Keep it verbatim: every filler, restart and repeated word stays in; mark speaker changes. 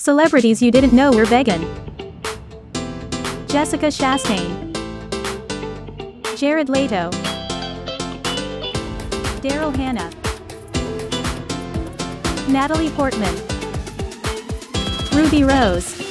Speaker 1: Celebrities you didn't know were vegan. Jessica Chastain, Jared Leto, Daryl Hannah, Natalie Portman, Ruby Rose.